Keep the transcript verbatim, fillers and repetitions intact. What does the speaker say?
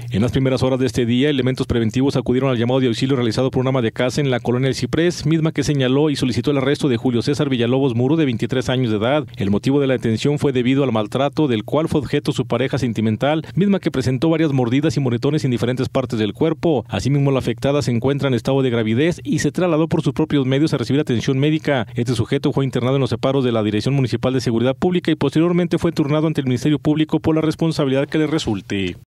En las primeras horas de este día, elementos preventivos acudieron al llamado de auxilio realizado por una ama de casa en la colonia El Ciprés, misma que señaló y solicitó el arresto de Julio César Villalobos Muro, de veintitrés años de edad. El motivo de la detención fue debido al maltrato del cual fue objeto su pareja sentimental, misma que presentó varias mordidas y moretones en diferentes partes del cuerpo. Asimismo, la afectada se encuentra en estado de gravidez y se trasladó por sus propios medios a recibir atención médica. Este sujeto fue internado en los separos de la Dirección Municipal de Seguridad Pública y posteriormente fue turnado ante el Ministerio Público por la responsabilidad que le resulte.